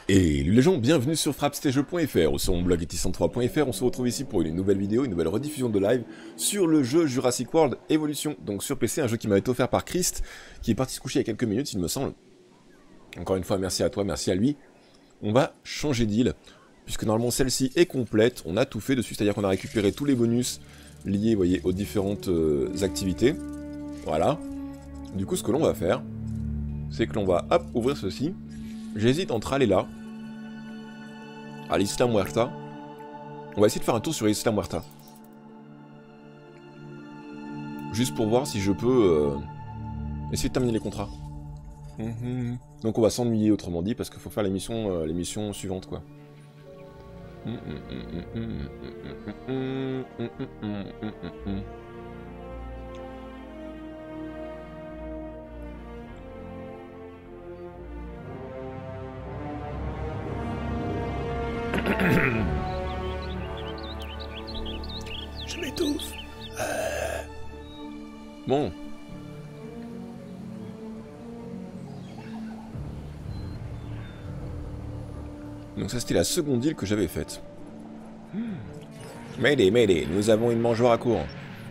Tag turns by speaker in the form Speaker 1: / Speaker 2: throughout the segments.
Speaker 1: Et les gens, bienvenue sur frappstage.fr ou sur mon blog etis103.fr. On se retrouve ici pour une nouvelle vidéo, une nouvelle rediffusion de live sur le jeu Jurassic World Evolution. Donc sur PC, un jeu qui m'a été offert par Christ, qui est parti se coucher il y a quelques minutes, il me semble. Encore une fois, merci à toi, merci à lui. On va changer d'île, puisque normalement celle-ci est complète. On a tout fait dessus, c'est-à-dire qu'on a récupéré tous les bonus liés, vous voyez, aux différentes activités. Voilà. Du coup, ce que l'on va faire, c'est que l'on va, hop, ouvrir ceci. J'hésite entre aller là, à l'Isla Muerta. On va essayer de faire un tour sur l'Isla Muerta. Juste pour voir si je peux essayer de terminer les contrats. Donc on va s'ennuyer autrement dit, parce qu'il faut faire l'émission suivante, quoi. Je m'étouffe. Bon. Donc ça c'était la seconde île que j'avais faite. Mayday, Mayday, nous avons une mangeoire à court.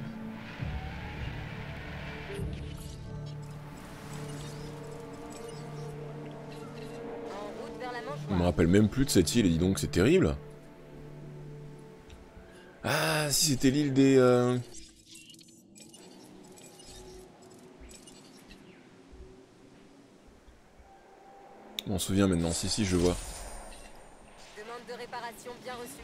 Speaker 1: Je me rappelle même plus de cette île, et dis donc, c'est terrible. Ah, si c'était l'île des... Je m'en souviens maintenant, si, je vois.
Speaker 2: Demande de réparation bien reçue.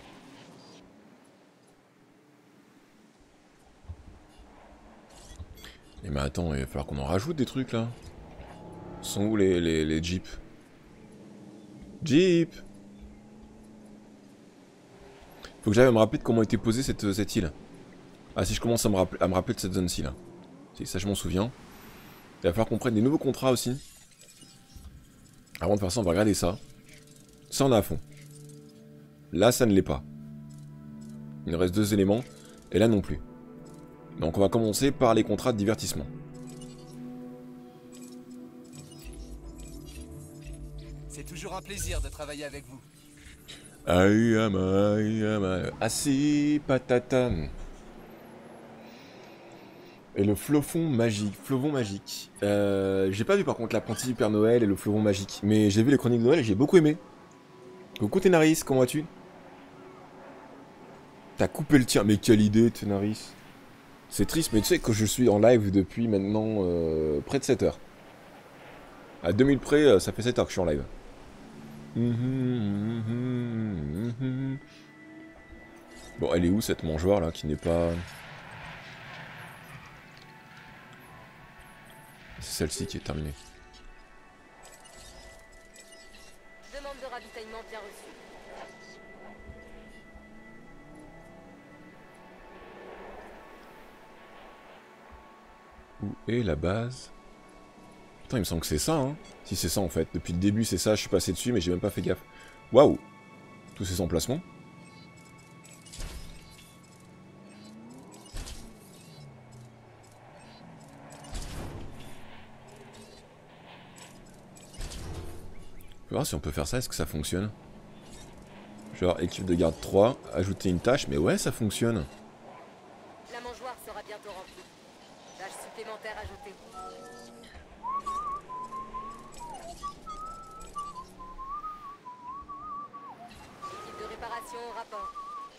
Speaker 1: Mais attends, il va falloir qu'on en rajoute des trucs, là. Sont où les jeeps? Jeep! Faut que j'aille me rappeler de comment était posée cette île. Ah, si je commence à me rappeler de cette zone-ci, là. Si, ça, je m'en souviens. Il va falloir qu'on prenne des nouveaux contrats aussi. Avant de faire ça, on va regarder ça. Ça, on est à fond. Là, ça ne l'est pas. Il nous reste 2 éléments. Et là non plus. Donc, on va commencer par les contrats de divertissement.
Speaker 3: C'est toujours un plaisir de travailler avec vous.
Speaker 1: Aïe, assis, patata. Et le flofon magique. Flofon magique. J'ai pas vu par contre l'apprenti Père Noël et le flofon magique. Mais j'ai vu les chroniques de Noël et j'ai beaucoup aimé. Coucou Ténaris, comment vas-tu? T'as coupé le tien. Mais quelle idée, Ténaris. C'est triste, mais tu sais que je suis en live depuis maintenant près de 7 heures. À 2000 près, ça fait 7 heures que je suis en live. Bon, elle est où cette mangeoire là qui n'est pas... C'est celle-ci qui est terminée.
Speaker 2: Demande de ravitaillement bien reçue.
Speaker 1: Où est la base? Putain, il me semble que c'est ça, hein. Si c'est ça en fait. Depuis le début, c'est ça, je suis passé dessus, mais j'ai même pas fait gaffe. Waouh! Tous ces emplacements. On va voir si on peut faire ça, est-ce que ça fonctionne? Genre, équipe de garde 3, ajouter une tâche, mais ouais, ça fonctionne.
Speaker 2: La mangeoire sera bientôt remplie. Tâche supplémentaire ajoutée. Équipe de réparation au rapport.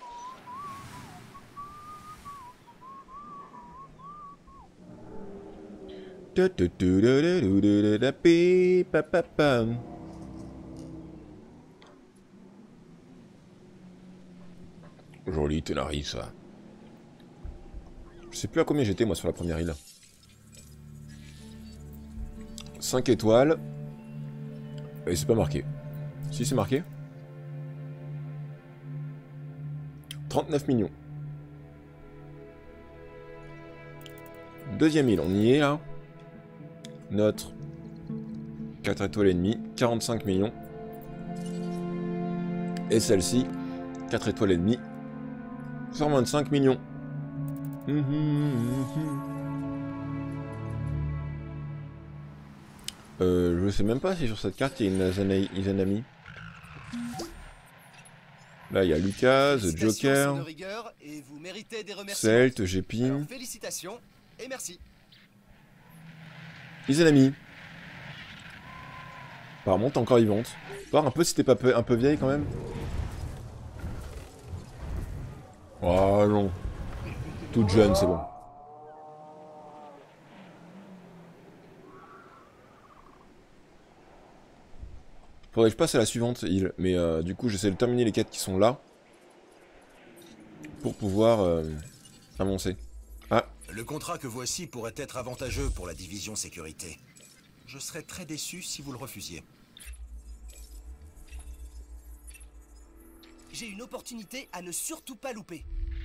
Speaker 1: Joli Ténari, ça. Je sais plus à combien j'étais moi sur la première île. 5 étoiles. Et c'est pas marqué. Si c'est marqué. 39 millions. Deuxième île, on y est là. Notre 4 étoiles et demie, 45 millions. Et celle-ci, 4 étoiles et demie, 125 millions. Je sais même pas si sur cette carte il y a une Izanami. Là, il y a Lucas, The
Speaker 3: Félicitations, c'est
Speaker 1: Joker,
Speaker 3: de rigueur et vous méritez des remerciements.
Speaker 1: Celt,
Speaker 3: Alors,
Speaker 1: Gépin,
Speaker 3: félicitations et merci.
Speaker 1: Izanami. Apparemment, t'es encore vivante. Voir un peu si t'es pas un peu vieille quand même. Oh non. Toute jeune, c'est bon. Faudrait que je passe à la suivante île, mais du coup j'essaie de terminer les quêtes qui sont là pour pouvoir avancer. Ah,
Speaker 4: Le contrat que voici pourrait être avantageux pour la division sécurité. Je serais très déçu si vous le refusiez.
Speaker 3: J'ai une opportunité à ne surtout pas louper.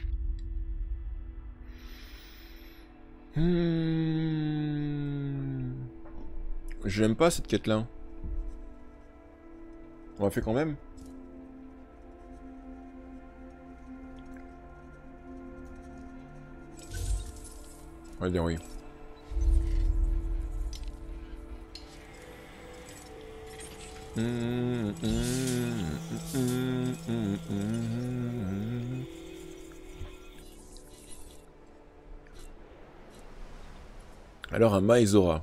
Speaker 1: Je l'aime pas cette quête là. On la fait quand même. On va dire oui. Alors un Maezora.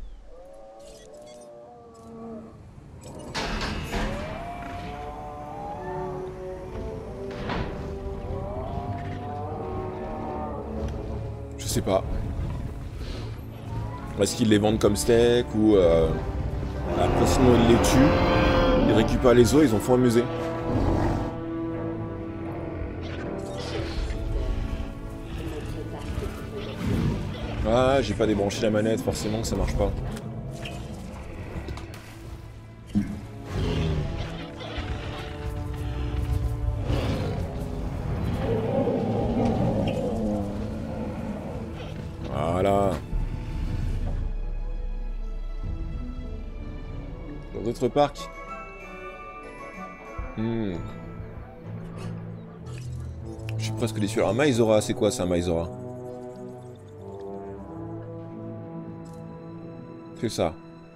Speaker 1: Je sais pas. Est-ce qu'ils les vendent comme steak ou après sinon ils les tuent, ils récupèrent les os, ils en font un musée. Ah, j'ai pas débranché la manette, forcément que ça marche pas. Voilà. Dans d'autres parcs. Je suis presque déçu. Alors, un Maezora, c'est quoi ça, un Maezora? C'est ça.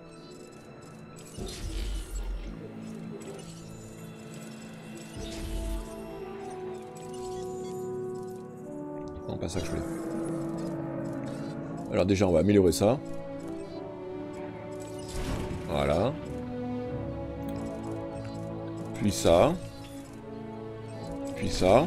Speaker 1: Non, pas ça que je voulais. Alors déjà, on va améliorer ça. Voilà. Puis ça. Puis ça.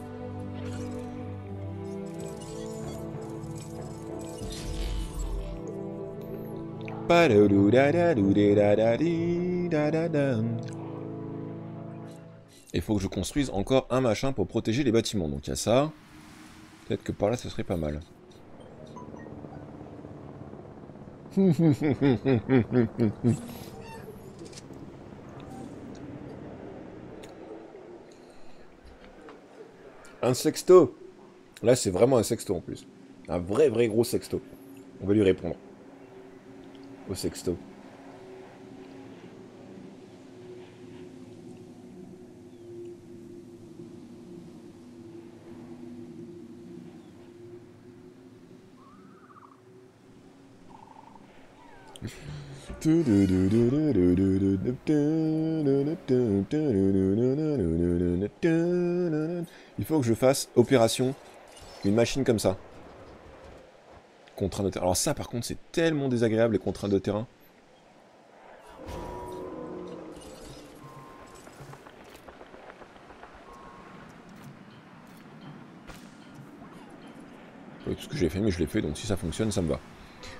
Speaker 1: Il faut que je construise encore un machin pour protéger les bâtiments. Donc il y a ça. Peut-être que par là, ce serait pas mal. Un sexto. Là, c'est vraiment un sexto en plus. Un vrai gros sexto. On va lui répondre. Au sexto. Il faut que je fasse opération une machine comme ça. Contrainte de terrain. Alors ça par contre c'est tellement désagréable les contraintes de terrain. Tout ce que j'ai fait mais je l'ai fait donc si ça fonctionne ça me va.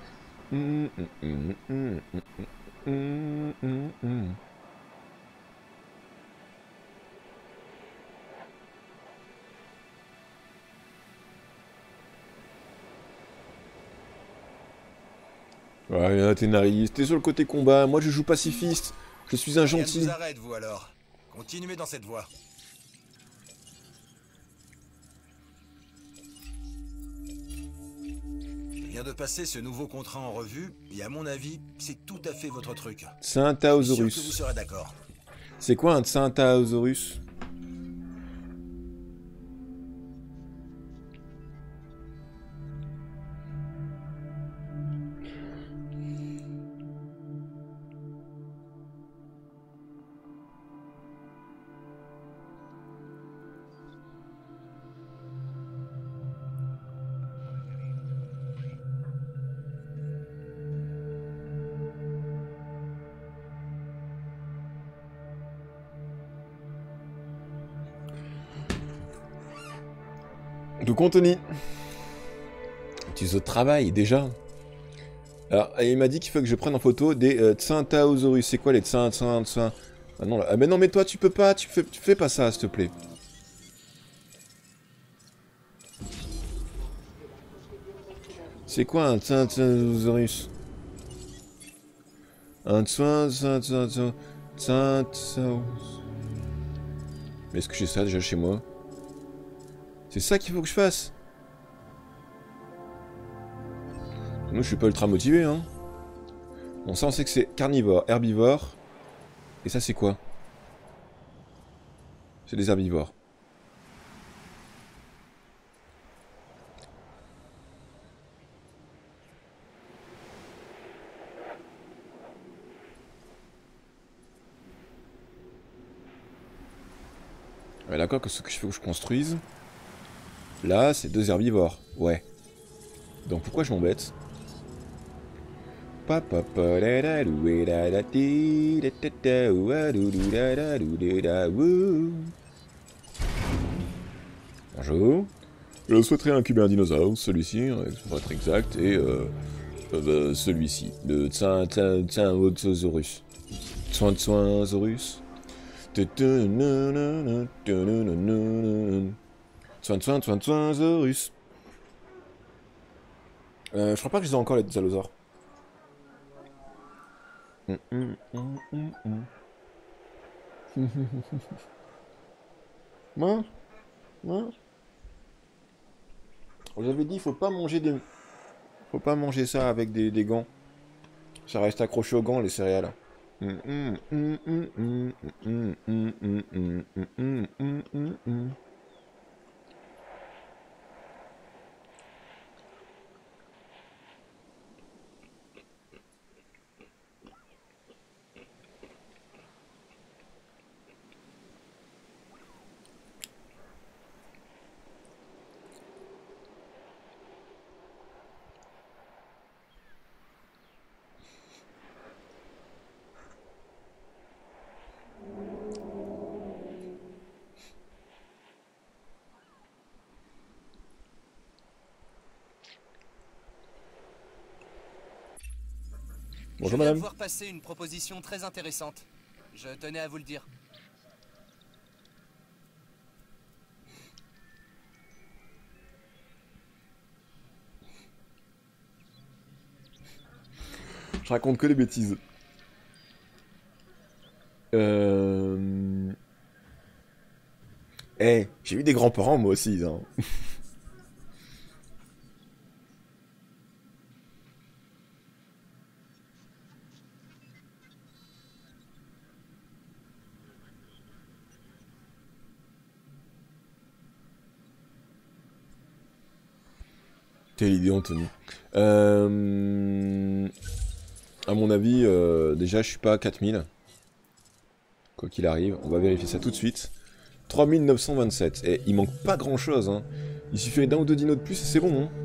Speaker 1: Ouais, Athénaris, t'es sur le côté combat, moi je joue pacifiste, je suis un
Speaker 4: Rien ne
Speaker 1: gentil.
Speaker 4: vous arrête, vous alors. Continuez dans cette voie. Je viens de passer ce nouveau contrat en revue, et à mon avis, c'est tout à fait votre truc.
Speaker 1: C'est un
Speaker 4: Je suis sûr que vous
Speaker 1: Taosaurus.
Speaker 4: serez d'accord.
Speaker 1: C'est quoi un Taosaurus? Tout contenu. Tu au travail, déjà. Alors, il m'a dit qu'il faut que je prenne en photo des Tsantausaurus. C'est quoi les Tsin... Ah non, là. Ah mais non, mais toi, tu peux pas, tu fais pas ça, s'il te plaît. C'est quoi un Tsantausaurus? Un Tsantausaurus. Mais est-ce que j'ai ça déjà chez moi? C'est ça qu'il faut que je fasse. Moi, je suis pas ultra motivé, hein. Bon, ça, on sait que c'est carnivore, herbivore. Et ça, c'est quoi? C'est des herbivores. Ouais, d'accord, que ce que je fais que je construise. Là, c'est 2 herbivores. Ouais. Donc pourquoi je m'embête? Bonjour. Je souhaiterais incuber un dinosaure, celui-ci, pour être exact, et celui-ci, le Tsantausaurus. Tsantausaurus. Tsantausaurus. Je crois pas que je les ai encore les allosaures. Moi j'avais dit faut pas manger des... Faut pas manger ça avec des gants. Ça reste accroché aux gants les céréales. Bonjour
Speaker 3: Je viens de
Speaker 1: madame.
Speaker 3: voir passer une proposition très intéressante. Je tenais à vous le dire.
Speaker 1: Je raconte que des bêtises. Eh, j'ai eu des grands-parents moi aussi, hein. Quelle idée, Anthony. À mon avis, déjà, je suis pas à 4000. Quoi qu'il arrive, on va vérifier ça tout de suite. 3927. Et il manque pas grand-chose, hein. Il suffirait d'un ou deux dinos de plus et c'est bon, hein.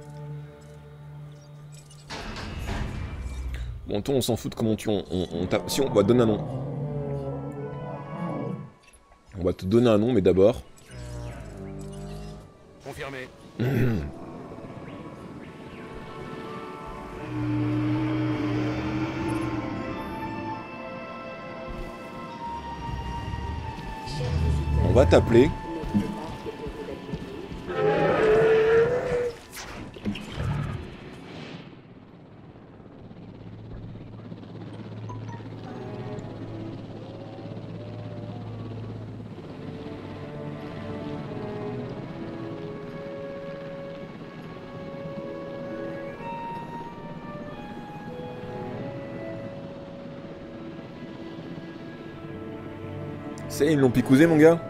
Speaker 1: Bon, toi, on s'en fout de comment tu... On tape... Si, on va te donner un nom. On va te donner un nom, mais d'abord...
Speaker 5: Confirmé.
Speaker 1: On va t'appeler. C'est, ils l'ont picousé, mon gars.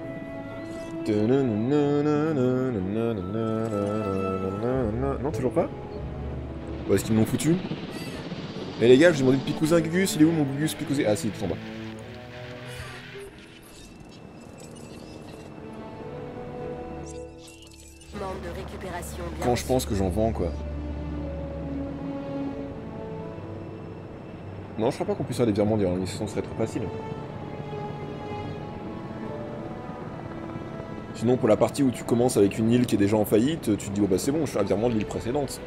Speaker 1: Non, toujours pas. Où est-ce qu'ils m'ont foutu? Eh les gars, j'ai demandé de picouser un Gugus, il est où mon Gugus picousé? Ah si, il est tout en bas.
Speaker 2: Manque de récupération bien
Speaker 1: Quand je pense que j'en vends, quoi. Non, je crois pas qu'on puisse faire des virements durant l'émission, ce serait trop facile. Sinon, pour la partie où tu commences avec une île qui est déjà en faillite, tu te dis, oh bah c'est bon, je fais un virement de l'île précédente.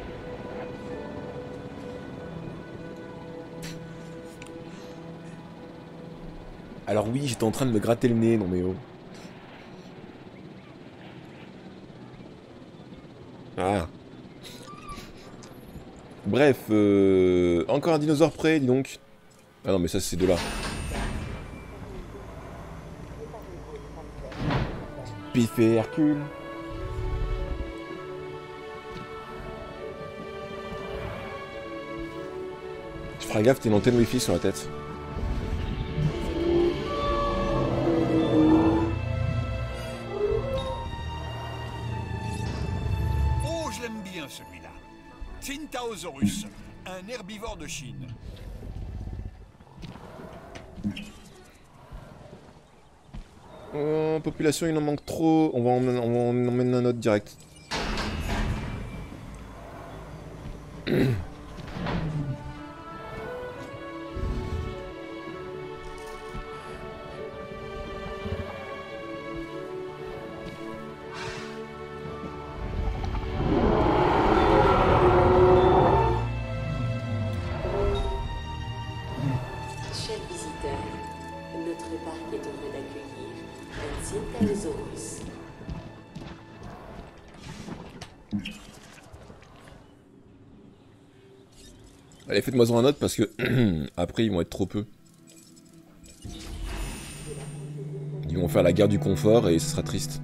Speaker 1: Alors oui, j'étais en train de me gratter le nez, non mais oh. Ah. Bref, encore un dinosaure près, dis donc. Ah non mais ça c'est de là. Pif et Hercule. Je ferai gaffe, t'as une antenne wifi sur la tête.
Speaker 5: Oh, je l'aime bien celui-là. Tintaosaurus, un herbivore de Chine.
Speaker 1: Population, il en manque trop. On va en emmener un autre direct.
Speaker 6: Chers visiteurs, notre parc est heureux d'accueillir un Tintaosaurus.
Speaker 1: Allez, faites-moi-en un autre parce que après ils vont être trop peu. Ils vont faire la guerre du confort et ce sera triste.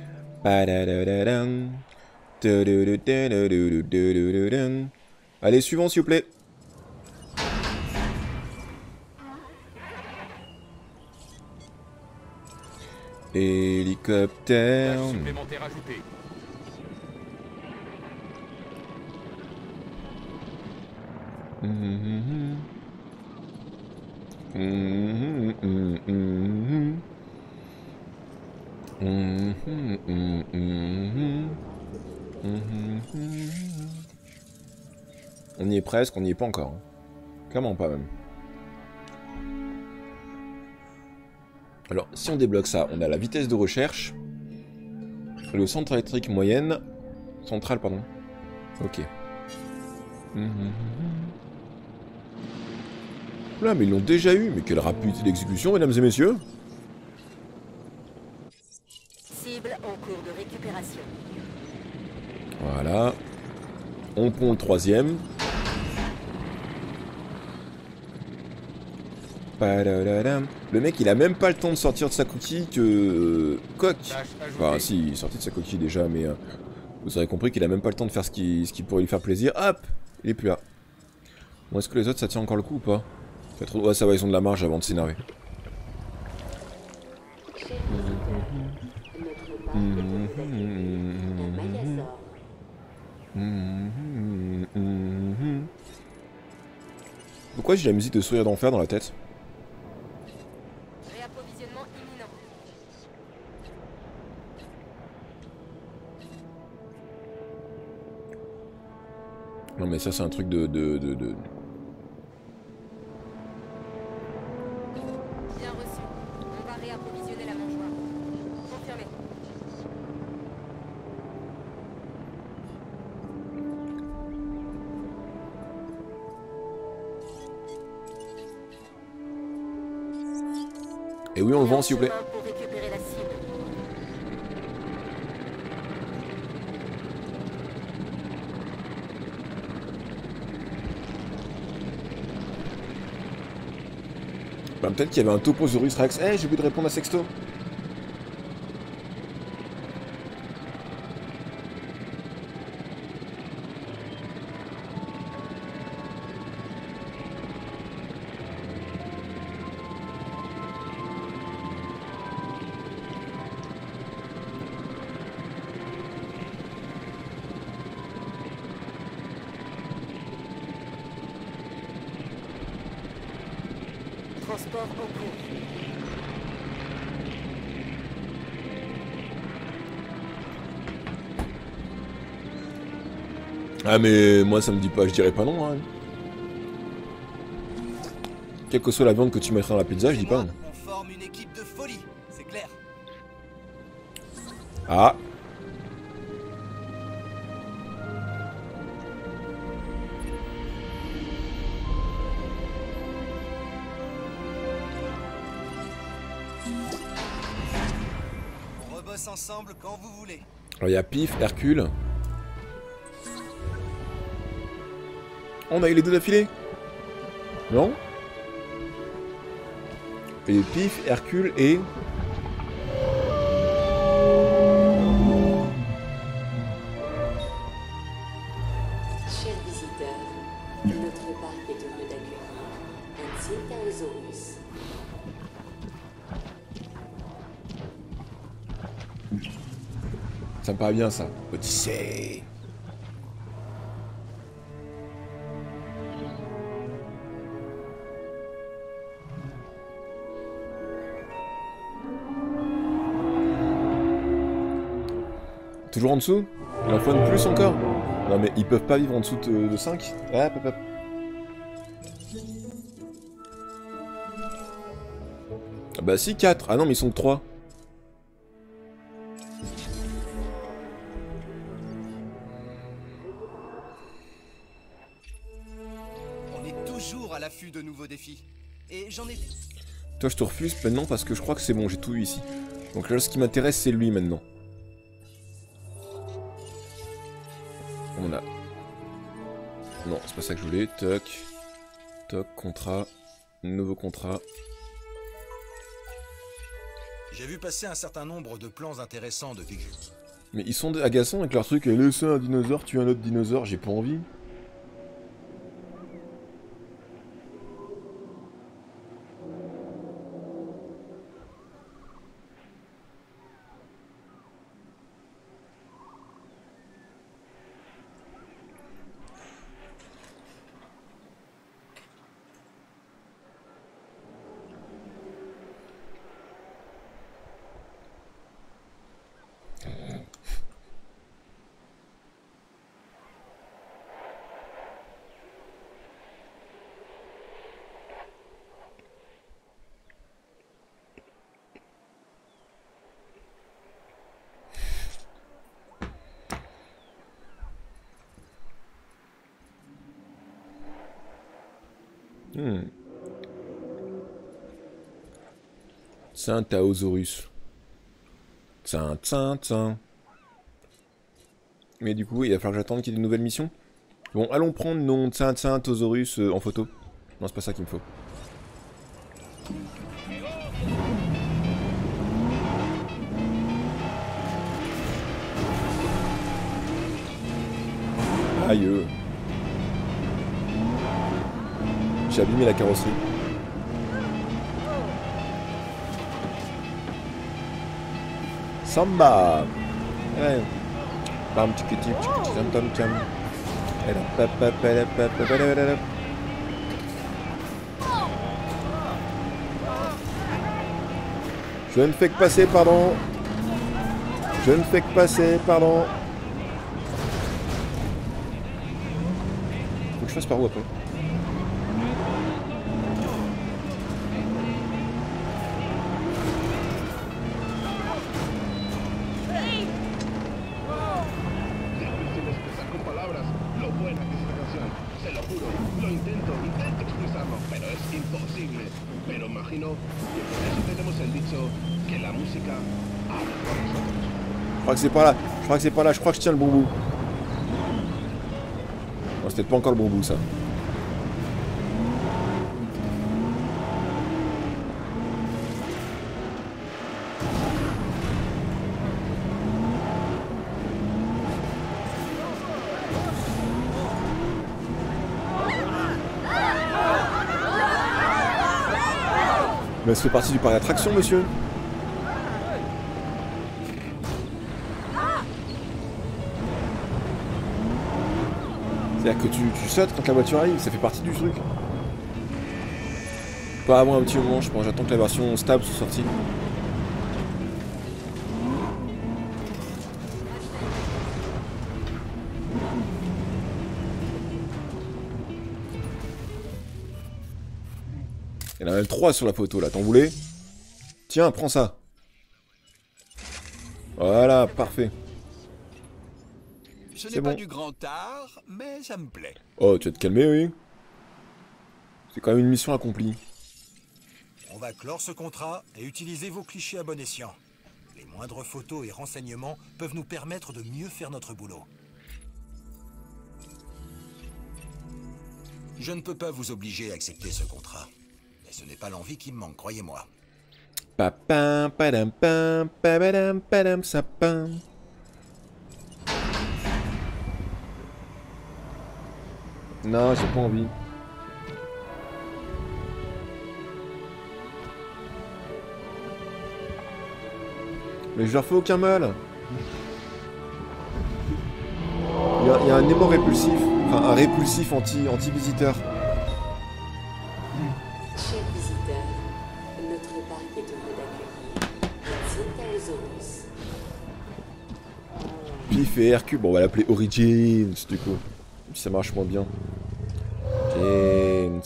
Speaker 1: Allez, suivant s'il vous plaît. Hélicoptère.
Speaker 7: Supplémentaire ajouté.
Speaker 1: On y est presque, on n'y est pas encore. Clairement pas même. Alors, si on débloque ça, on a la vitesse de recherche, le centre électrique moyenne, centrale pardon. Ok. Là, mais ils l'ont déjà eu, mais quelle rapidité d'exécution, mesdames et messieurs.
Speaker 2: Cible en cours de récupération.
Speaker 1: Voilà. On pond le troisième. Padadadam. Le mec, il a même pas le temps de sortir de sa coquille que... Coq. Enfin, si, il est sorti de sa coquille déjà, mais... vous aurez compris qu'il a même pas le temps de faire ce qui pourrait lui faire plaisir. Hop, il est plus là. Bon, est-ce que les autres, ça tient encore le coup ou pas? Ouais, ça va, ils ont de la marge avant de s'énerver. Pourquoi j'ai la musique de Sourire d'Enfer dans la tête?
Speaker 2: Réapprovisionnement imminent.
Speaker 1: Non mais ça c'est un truc de...
Speaker 2: Bien reçu. On va réapprovisionner la mangeoire. Confirmé.
Speaker 1: Et oui, on le vend s'il vous plaît.
Speaker 2: Pour récupérer la cible.
Speaker 1: Bah, peut-être qu'il y avait un Toposaurus Rex. Eh, j'ai oublié de répondre à Sexto.
Speaker 2: Transport en cours.
Speaker 1: Ah mais moi ça me dit pas, je dirais pas non. Hein. Quelle que soit la viande que tu mettras dans la pizza, je dis pas non.
Speaker 3: On forme une équipe de folie, c'est clair.
Speaker 1: Ah.
Speaker 3: On rebosse ensemble quand vous voulez.
Speaker 1: Alors il y a Pif, Hercule. On a eu les deux d'affilée? Non? Et Pif, Hercule et...
Speaker 6: Chers visiteurs, notre parc est heureux d'accueillir un Tyrannosaurus.
Speaker 1: Ça me paraît bien ça. Odyssée. Toujours en dessous? Il en faut de plus encore? Non mais ils peuvent pas vivre en dessous de 5? Hop hop hop. Ah bah si, 4. Ah non mais ils sont que 3.
Speaker 3: On est toujours à l'affût de nouveaux défis. Et j'en ai...
Speaker 1: Toi je te refuse maintenant parce que je crois que c'est bon, j'ai tout eu ici. Donc là ce qui m'intéresse c'est lui maintenant. On a... Non, c'est pas ça que je voulais. Toc. Toc, contrat. Nouveau contrat.
Speaker 4: J'ai vu passer un certain nombre de plans intéressants de Big Jules.
Speaker 1: Mais ils sont agaçants avec leur truc. Laissez un dinosaure, tuer un autre dinosaure. J'ai pas envie. Tyrannosaurus. Tiens. Mais du coup, il va falloir que j'attende qu'il y ait de nouvelles missions. Bon, allons prendre non Tyrannosaurus en photo. Non, c'est pas ça qu'il me faut. Aïe. J'ai abîmé la carrosserie. Samba. Ouais. Bam tchiki tchiki tchiki tam tam tam. Je ne fais que passer, pardon. Je ne fais que passer, pardon. Faut que je fasse par où après? Je crois que c'est pas là. Je crois que c'est pas là. Je crois que je tiens le bon bout. Non, c'est peut-être pas encore le bon bout, ça. Mais ça fait partie du parc d'attraction, monsieur. C'est-à-dire que tu sautes quand la voiture arrive, ça fait partie du truc. Pas avant un petit moment, je pense. J'attends que la version stable soit sortie. Il y en a même 3 sur la photo là, t'en voulais? Tiens, prends ça. Voilà, parfait.
Speaker 5: Ce
Speaker 1: C'est
Speaker 5: n'est pas
Speaker 1: bon.
Speaker 5: du grand art, mais ça me plaît.
Speaker 1: Oh, tu vas te calmer, oui. C'est quand même une mission accomplie.
Speaker 4: On va clore ce contrat et utiliser vos clichés à bon escient. Les moindres photos et renseignements peuvent nous permettre de mieux faire notre boulot. Je ne peux pas vous obliger à accepter ce contrat. Mais ce n'est pas l'envie qui me manque, croyez-moi.
Speaker 1: Papam, padam, pam, padam, padam, sapin. Non, j'ai pas envie. Mais je leur fais aucun mal. Il y a un aimant répulsif. Enfin, un répulsif anti-visiteur.
Speaker 6: Chers visiteurs, notre parc est heureux d'accueillir Centaurus.
Speaker 1: Pif et Hercule. Bon, on va l'appeler Origins, du coup. Si ça marche moins bien. James.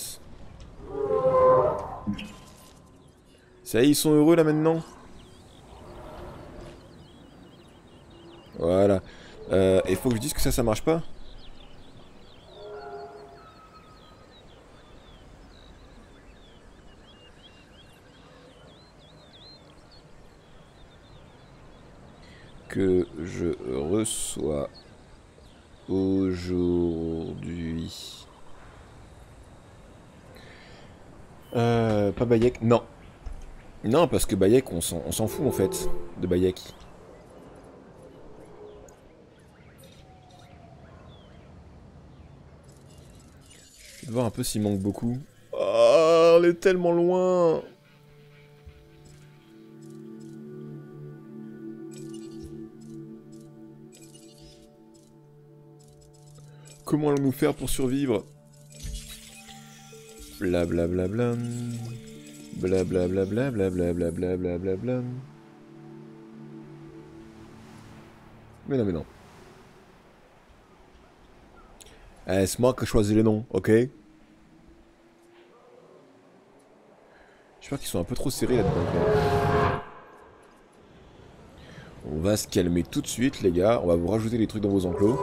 Speaker 1: Ça y est, ils sont heureux là maintenant. Voilà. Il faut que je dise que ça marche pas. Que je reçois aujourd'hui. Pas Bayek. Non. Non, parce que Bayek, on s'en fout en fait de Bayek. Je vais voir un peu s'il manque beaucoup. Oh, on est tellement loin. Comment allons-nous faire pour survivre? Blablabla. Blablabla. Blablabla. Mais non, mais non. C'est moi qui choisis les noms, ok? J'espère qu'ils sont un peu trop serrés là-dedans. On va se calmer tout de suite, les gars. On va vous rajouter des trucs dans vos enclos.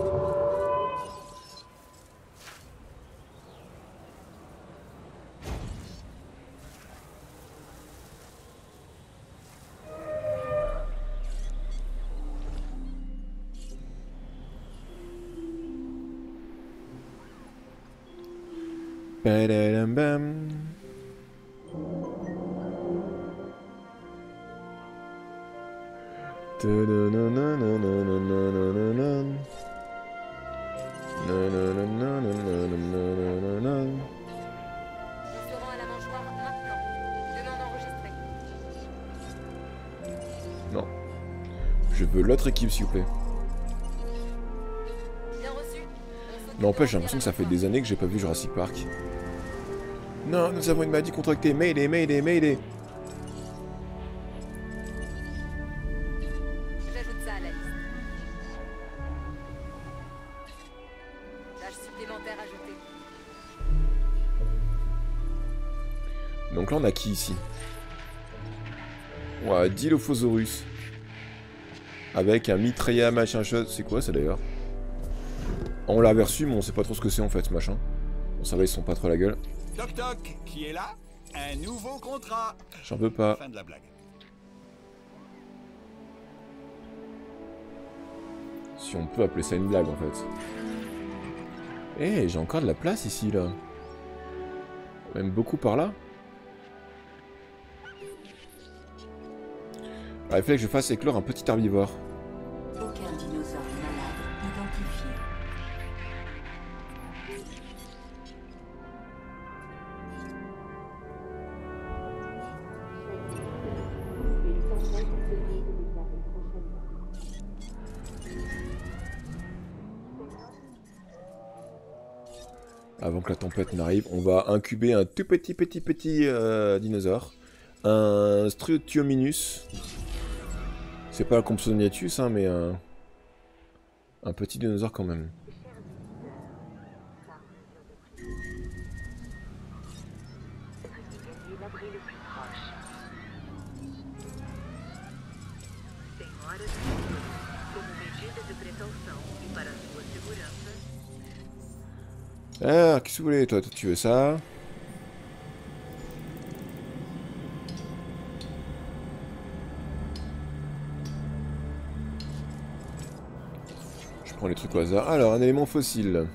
Speaker 1: Badadam-bam.
Speaker 2: Nous serons à la mangeoire maintenant. Demande enregistrée.
Speaker 1: Non. Je veux l'autre équipe, s'il vous plaît.
Speaker 2: Bien reçu. On s'occupe
Speaker 1: N'empêche, j'ai
Speaker 2: de
Speaker 1: l'impression que ça fait
Speaker 2: remplir
Speaker 1: des années que j'ai pas vu Jurassic Park. Non, nous avons une maladie contractée. Mayday, mayday, mayday.
Speaker 2: J'ajoute ça à la liste. Tâche supplémentaire ajoutée.
Speaker 1: Donc là, on a qui ici? Ouais, Dilophosaurus. Avec un mitrailleur machin chose. C'est quoi ça d'ailleurs? On l'avait reçu, mais on sait pas trop ce que c'est en fait, ce machin. Bon, ça va, ils sont pas trop la gueule.
Speaker 5: Toc toc, qui est là? Un nouveau contrat.
Speaker 1: J'en veux pas.
Speaker 5: Fin de la blague.
Speaker 1: Si on peut appeler ça une blague en fait. Eh, j'ai encore de la place ici là. Même beaucoup par là. Alors, il fallait que je fasse éclore un petit herbivore.
Speaker 6: Aucun dinosaure malade identifié.
Speaker 1: Avant que la tempête n'arrive, on va incuber un tout petit dinosaure. Un Struthiominus. C'est pas un Compsognathus, hein, mais un petit dinosaure quand même. Ah, qu'est-ce que vous voulez, toi? Tu veux ça? Je prends les trucs au hasard. Alors, un élément fossile.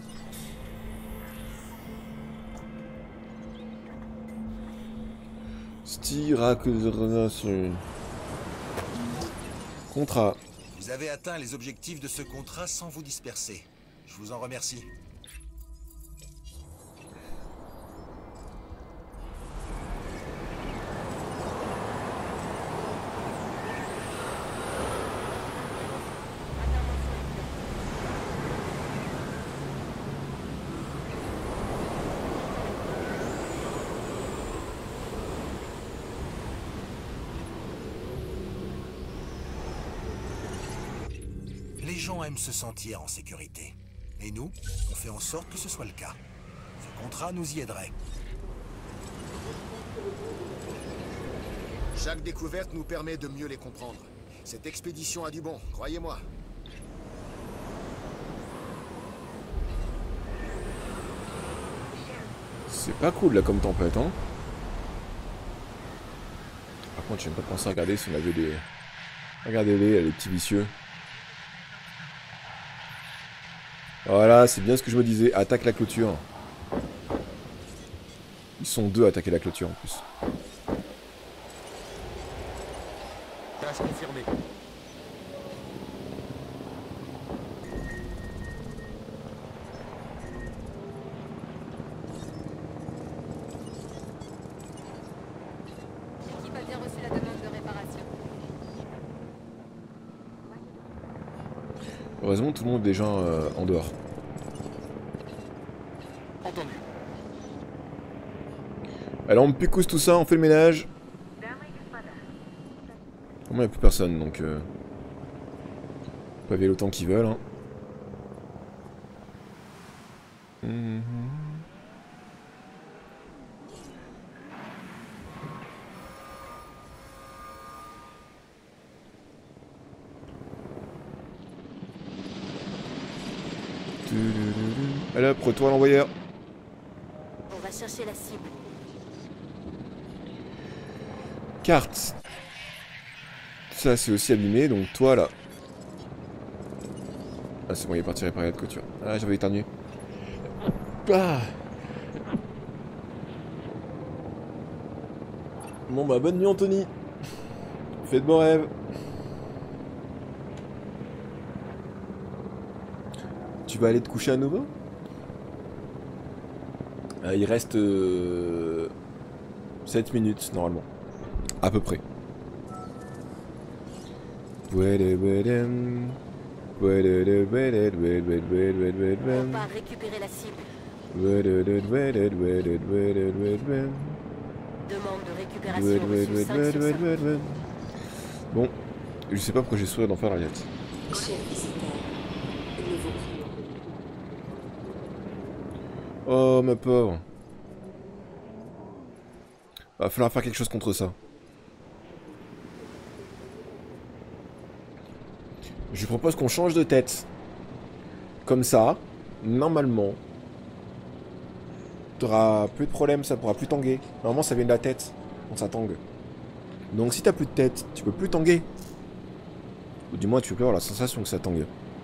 Speaker 1: Contrat.
Speaker 4: Vous avez atteint les objectifs de ce contrat sans vous disperser. Je vous en remercie. Les gens aiment se sentir en sécurité. Et nous, on fait en sorte que ce soit le cas. Ce contrat nous y aiderait.
Speaker 7: Chaque découverte nous permet de mieux les comprendre. Cette expédition a du bon, croyez-moi.
Speaker 1: C'est pas cool là comme tempête, hein. Par contre, j'ai même pas pensé à regarder si on avait des... Regardez-les, les petits vicieux. Voilà, c'est bien ce que je me disais. Attaque la clôture. Ils sont deux à attaquer la clôture en plus.
Speaker 3: Tâche confirmée.
Speaker 2: L'équipe a bien reçu la demande de réparation.
Speaker 1: Heureusement, tout le monde est déjà en dehors.
Speaker 3: Entendu.
Speaker 1: Alors on picousse tout ça, on fait le ménage. Au moins il n'y a plus personne, donc... Pas paver autant qu'ils veulent, hein. Allez hop, retour à l'envoyeur.
Speaker 2: On va chercher la cible.
Speaker 1: Carte. Ça c'est aussi abîmé, donc toi là. Ah c'est bon, il est parti réparer la clôture. Ah j'avais éternué. Ah. Bon bah bonne nuit Anthony. Fais de beaux rêves. Tu vas aller te coucher à nouveau? Il reste 7 minutes normalement. À peu près.
Speaker 2: On va récupérer la cible. Demande de récupération reçue 5 sur 5.
Speaker 1: Bon, je sais pas pourquoi j'ai sourire d'en faire l'arrière.
Speaker 6: Cher visiteur, nous vous prions.
Speaker 1: Oh ma pauvre. Va falloir faire quelque chose contre ça. Je propose qu'on change de tête. Comme ça, normalement, t'auras plus de problème, ça pourra plus tanguer. Normalement ça vient de la tête quand ça tangue. Donc si t'as plus de tête, tu peux plus tanguer. Ou du moins tu peux avoir la sensation que ça tangue.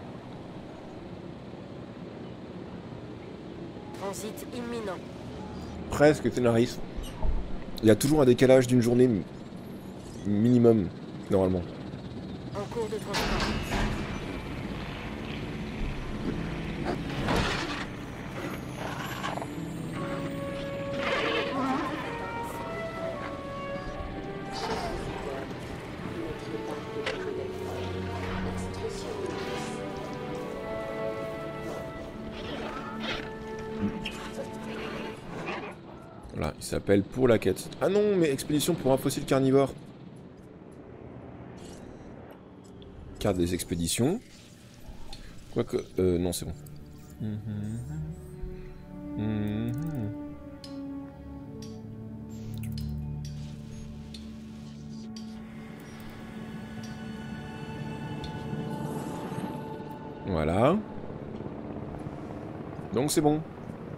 Speaker 2: Transit imminent.
Speaker 1: Presque Ténarife. Il y a toujours un décalage d'une journée minimum, normalement.
Speaker 2: En cours de transport.
Speaker 1: Voilà, il s'appelle pour la quête. Ah non, mais expédition pour un fossile carnivore. Carte des expéditions. Quoique... non, c'est bon. Donc c'est bon.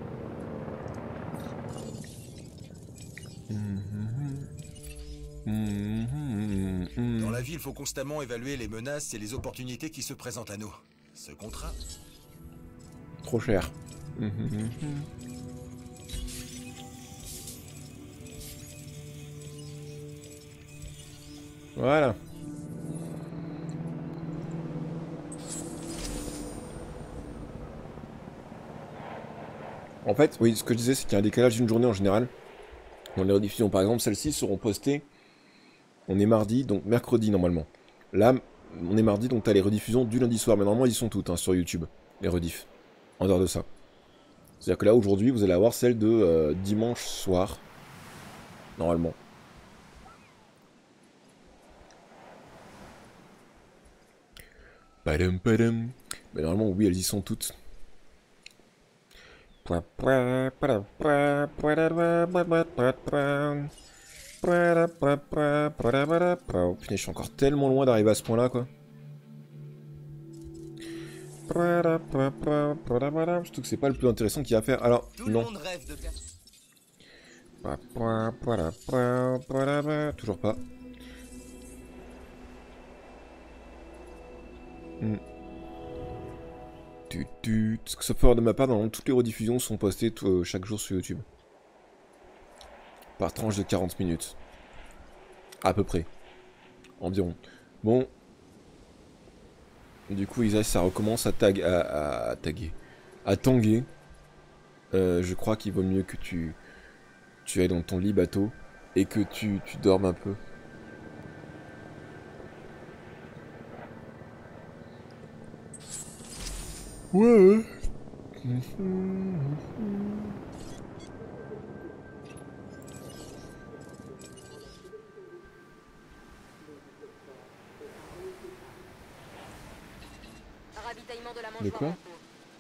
Speaker 4: Dans la vie, il faut constamment évaluer les menaces et les opportunités qui se présentent à nous. Ce contrat...
Speaker 1: Trop cher. Voilà. En fait, oui, ce que je disais, c'est qu'il y a un décalage d'une journée en général. Dans les rediffusions, par exemple, celles-ci seront postées. On est mardi, donc mercredi normalement. Là, on est mardi, donc t'as les rediffusions du lundi soir. Mais normalement, ils sont toutes sur YouTube, les rediffs. En dehors de ça. C'est-à-dire que là, aujourd'hui, vous allez avoir celle de dimanche soir. Normalement. Padam, padam. Mais normalement, oui, elles y sont toutes. Punaise, je suis encore tellement loin d'arriver à ce point-là, quoi. Surtout que c'est pas le plus intéressant qu'il y a à faire. Alors,
Speaker 3: Tout le
Speaker 1: non.
Speaker 3: monde rêve de faire.
Speaker 1: Toujours pas. Ce que ça peut avoir de ma part, normalement, toutes les rediffusions sont postées chaque jour sur YouTube. Par tranche de 40 minutes. À peu près. Environ. Bon. Du coup, Isa, ça recommence à taguer. À tanguer. Je crois qu'il vaut mieux que tu ailles dans ton lit bateau et que tu dormes un peu. Ouais.
Speaker 2: Ravitaillement de la
Speaker 1: De
Speaker 2: mangeoire
Speaker 1: quoi
Speaker 2: en cours.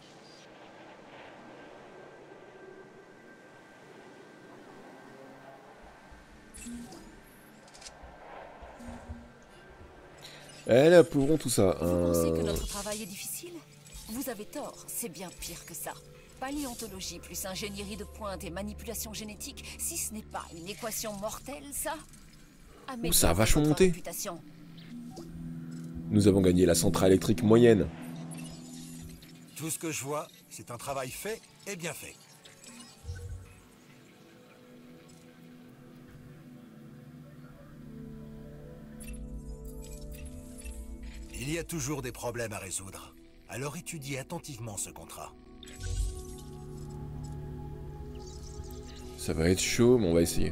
Speaker 1: Eh là, pauvrons tout ça.
Speaker 8: Vous pensez que notre travail est difficile? Vous avez tort, c'est bien pire que ça. Paléontologie plus ingénierie de pointe et manipulation génétique, si ce n'est pas une équation mortelle, ça?
Speaker 1: Ça a vachement
Speaker 8: votre
Speaker 1: monté.
Speaker 8: réputation.
Speaker 1: Nous avons gagné la centrale électrique moyenne.
Speaker 4: Tout ce que je vois, c'est un travail fait et bien fait. Il y a toujours des problèmes à résoudre. Alors étudiez attentivement ce contrat.
Speaker 1: Ça va être chaud, mais on va essayer.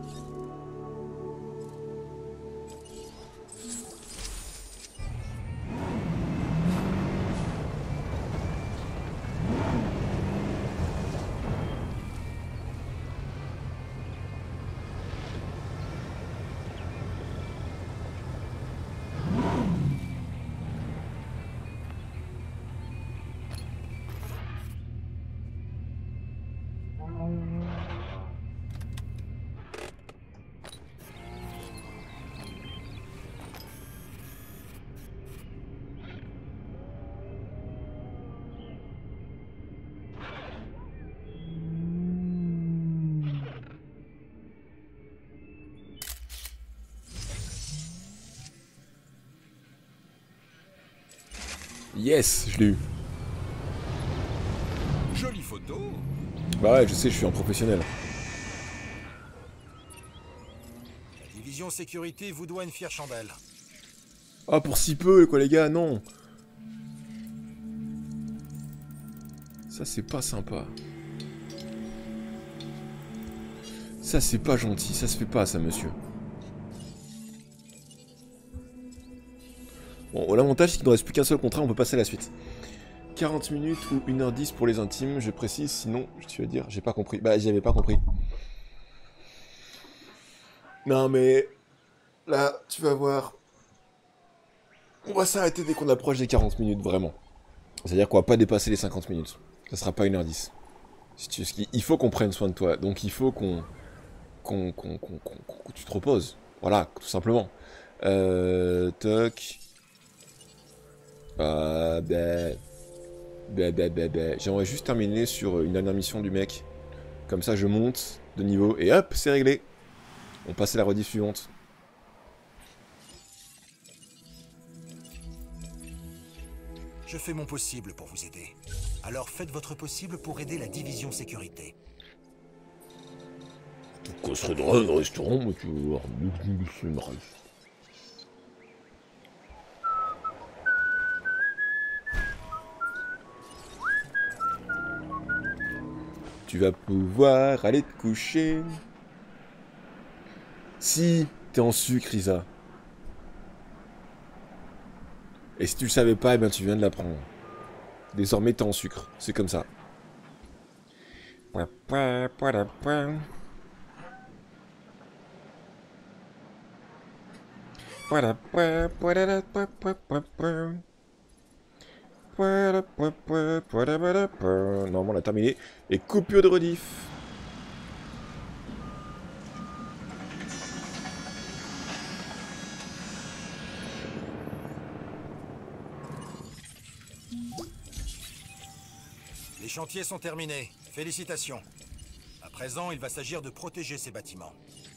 Speaker 1: Yes, je l'ai eu.
Speaker 5: Jolie photo.
Speaker 1: Bah ouais, je sais, je suis un professionnel.
Speaker 4: La division sécurité vous doit une fière chandelle.
Speaker 1: Ah, pour si peu, quoi, les gars, non. Ça, c'est pas sympa. Ça, c'est pas gentil. Ça se fait pas, ça, monsieur. Bon, l'avantage, c'est qu'il ne reste plus qu'un seul contrat, on peut passer à la suite. 40 minutes ou 1h10 pour les intimes, je précise, sinon, tu vas dire, j'ai pas compris. Bah, j'avais pas compris. Non, mais... Là, tu vas voir... On va s'arrêter dès qu'on approche des 40 minutes, vraiment. C'est-à-dire qu'on va pas dépasser les 50 minutes. Ça sera pas 1h10. Il faut qu'on prenne soin de toi, donc il faut que tu te reposes. Voilà, tout simplement. Toc. Ben... J'aimerais juste terminer sur une dernière mission du mec. Comme ça, je monte de niveau et hop, c'est réglé. On passe à la rediff suivante.
Speaker 4: Je fais mon possible pour vous aider. Alors faites votre possible pour aider la division sécurité.
Speaker 1: On serait dans un restaurant, moi tu veux voir. Tu vas pouvoir aller te coucher. Si t'es en sucre, Isa. Et si tu le savais pas, eh bien tu viens de l'apprendre. Désormais t'es en sucre, c'est comme ça. Normalement on a terminé. Et coupure de rediff.
Speaker 4: Les chantiers sont terminés. Félicitations. À présent, il va s'agir de protéger ces bâtiments.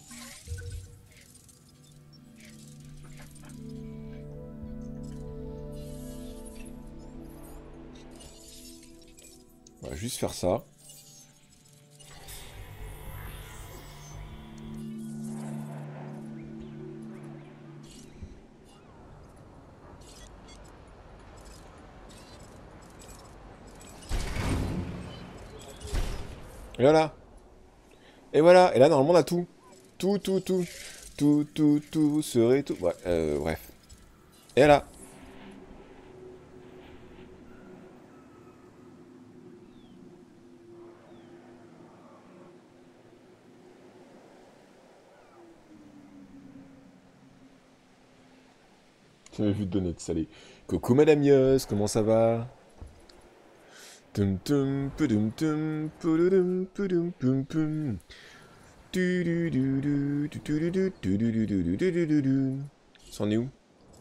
Speaker 1: On va juste faire ça. Et voilà. Et voilà. Et là, normalement, on a tout. Tout serait tout. Ouais, bref. Et là. J'avais vu de donner de salé. Coucou Madame Yos, comment ça va? Tum tum pudum tum pudum pudum pum pum. C'en est où?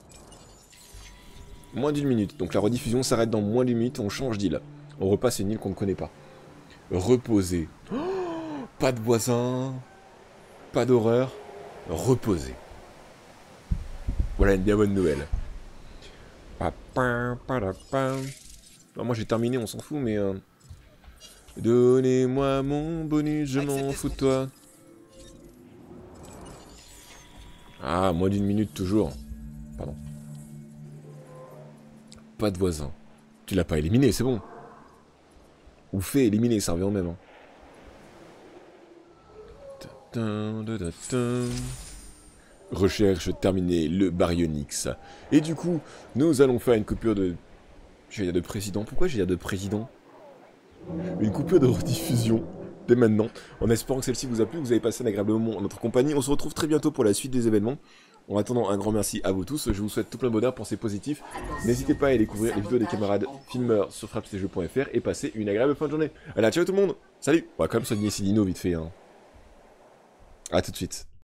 Speaker 1: Moins d'une minute. Donc la rediffusion s'arrête dans moins d'une minute. On change d'île. On repasse une île qu'on ne connaît pas. Reposer. Oh, pas de voisins. Pas d'horreur. Reposer. Voilà une bien bonne nouvelle. Non, moi j'ai terminé, on s'en fout, mais... Donnez-moi mon bonus, je m'en fous de toi. Ah, moins d'une minute toujours. Pardon. Pas de voisin. Tu l'as pas éliminé, c'est bon. Ou fait éliminer, ça revient au même. Recherche terminée, le baryonyx. Et du coup, nous allons faire une coupure de... J'allais dire de président. Pourquoi j'allais dire de président? Une coupure de rediffusion dès maintenant, en espérant que celle-ci vous a plu, que vous avez passé un agréable moment en notre compagnie. On se retrouve très bientôt pour la suite des événements. En attendant, un grand merci à vous tous. Je vous souhaite tout plein de bonheur, pensez positif. N'hésitez pas à aller découvrir les vidéos des camarades filmeurs sur frappestejeux.fr et passez une agréable fin de journée. Allez, ciao tout le monde. Salut. On va quand même soigner Cédino vite fait. Hein. A tout de suite.